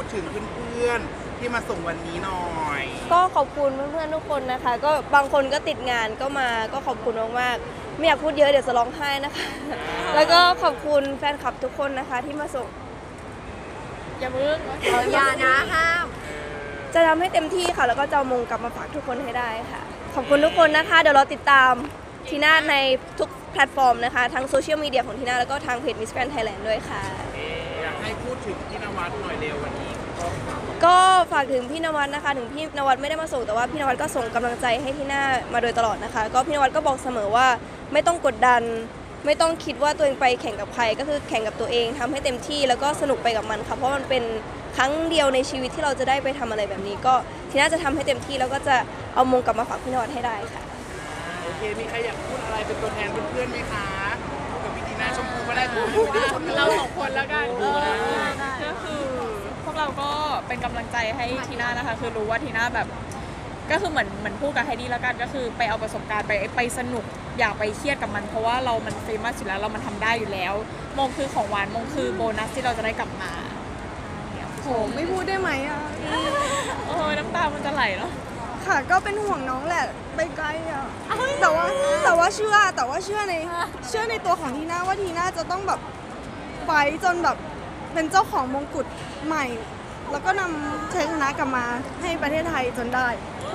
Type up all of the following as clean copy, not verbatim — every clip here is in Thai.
ถึงเพื่อนๆที่มาส่งวันนี้หน่อยก็ขอบคุณเพื่อนๆทุกคนนะคะก็บางคนก็ติดงานก็มาก็ขอบคุณมากๆไม่อยากพูดเยอะเดี๋ยวจะร้องไห้นะคะแล้วก็ขอบคุณแฟนคลับทุกคนนะคะที่มาส่งอย่าเพิ่งอย่านะห้ามจะทำให้เต็มที่ค่ะแล้วก็จะเอามงกลับมาฝากทุกคนให้ได้ค่ะขอบคุณทุกคนนะคะเดี๋ยวเราติดตามทีน่าในทุกแพลตฟอร์มนะคะทั้งโซเชียลมีเดียของทีน่าแล้วก็ทางเพจ Miss Grand Thailand ด้วยค่ะอยากให้พูดถึงพี่นวัดหน่อยเร็ววันนี้ก็ฝากถึงพี่นวัดนะคะถึงพี่นวัดไม่ได้มาส่งแต่ว่าพี่นวัดก็ส่งกำลังใจให้ทีน่ามาโดยตลอดนะคะก็พี่นวัดก็บอกเสมอว่าไม่ต้องกดดันไม่ต้องคิดว่าตัวเองไปแข่งกับใครก็คือแข่งกับตัวเองทำให้เต็มที่แล้วก็สนุกไปกับมันค่ะเพราะมันเป็นครั้งเดียวในชีวิตที่เราจะได้ไปทำอะไรแบบนี้ก็ทีน่าจะทำให้เต็มที่แล้วก็จะเอามงกลับมาฝากพี่นวัดให้ได้ค่ะโอเคมีใครอยากพูดอะไรเป็นตัวแทนเพื่อนๆไหมคะกับพี่ทีน่าชมพูก็ได้เราสองคนแล้วกันก็คือพวกเราก็เป็นกำลังใจให้ทีน่านะคะคือรู้ว่าทีน่าแบบก็คือเหมือนพูดกับไฮดี้แล้วกันก็คือไปเอาประสบการณ์ไปสนุกอย่าไปเครียดกับมันเพราะว่าเรามันเฟมัสอยู่แล้วเรามันทำได้อยู่แล้วมงคือของหวานมงคือโบนัสที่เราจะได้กลับมาโหไม่พูดได้ไหมอ่ะน้ำตามันจะไหลแล้วค่ะก็เป็นห่วงน้องแหละไปไกลอ่ะแต่ว่าเชื่อในตัวของทีน่าว่าทีน่าจะต้องแบบไฟจนแบบเป็นเจ้าของมงกุฎใหม่แล้วก็นำชัยชนะกลับมาให้ประเทศไทยจนได้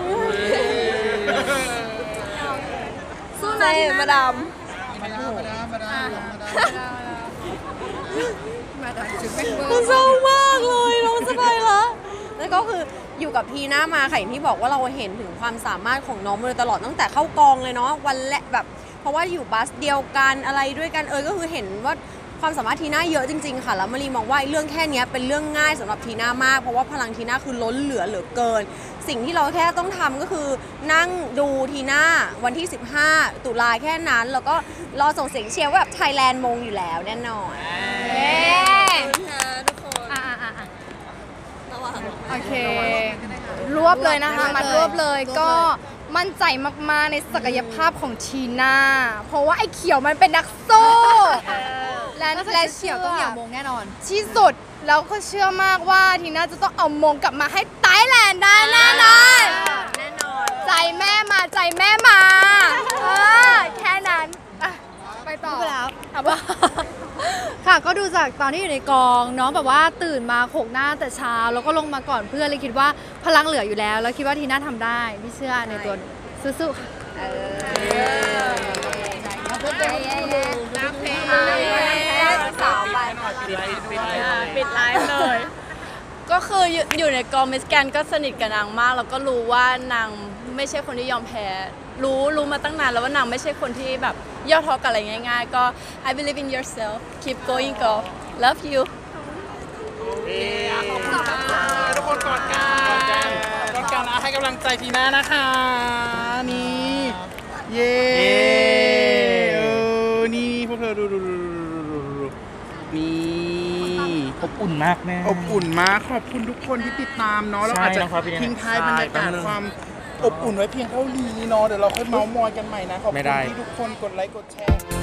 สู้นะมาดามเศร้ามากเลยน้องสบายละแล้วก็คืออยู่กับทีน่ามาค่ะอย่างที่บอกว่าเราเห็นถึงความสามารถของน้องมาโดยตลอดตั้งแต่เข้ากองเลยเนาะวันแรกแบบเพราะว่าอยู่บัสเดียวกันอะไรด้วยกันก็คือเห็นว่าความสามารถทีน่าเยอะจริงๆค่ะแล้วมารีมองว่าเรื่องแค่นี้เป็นเรื่องง่ายสำหรับทีน่ามากเพราะว่าพลังทีน่าคือล้นเหลือเกินสิ่งที่เราแค่ต้องทำก็คือนั่งดูทีน่าวันที่15ตุลาแค่นั้นแล้วก็รอส่งเสียงเชียร์ว่าแบบไทยแลนด์มงอยู่แล้วแน่นอนทุกคนโอเครวบเลยนะคะมารวบเลยก็มั่นใจมากๆในศักยภาพของทีน่าเพราะว่าไอ้เขียวมันเป็นนักสู้และเขียวต้องเหนียวมงแน่นอนที่สุดแล้วก็เชื่อมากว่าทีน่าจะต้องเอามงกลับมาให้ไทยแลนด์ได้แน่นอนใจแม่มาแค่นั้นไปต่อแล้วค่ะก็ดูจากตอนที่อยู่ในกองน้องแบบว่าตื่นมาโขกหน้าแต่เช้าแล้วก็ลงมาก่อนเพื่อนเลยคิดว่าพลังเหลืออยู่แล้วคิดว่าทีน่าทำได้ไม่เชื่อในตัวสู้ๆค่ะปิดไลฟ์เลยก็คืออยู่ในกองมิสแกรนด์ก็สนิทกับนางมากแล้วก็รู้ว่านางไม่ใช่คนที่ยอมแพ้รู้มาตั้งนานแล้วว่านางไม่ใช่คนที่แบบย่อท้อกับอะไรง่ายๆก็ I believe in yourself keep going girl love you ทุกคนกอดกันให้กำลังใจทีน่านะคะนี่เย้นี่พวกเธอดูนี่อบอุ่นมากแม่อบอุ่นมากขอบคุณทุกคนที่ติดตามเนาะแล้วอาจจะทิ้งท้ายบรรยากาศความอบอุ่นไว้เพียงเท่านี้เนาะเดี๋ยวเราค่อยเมาส์มอยกันใหม่นะขอบคุณที่ทุกคนกดไลค์กดแชร์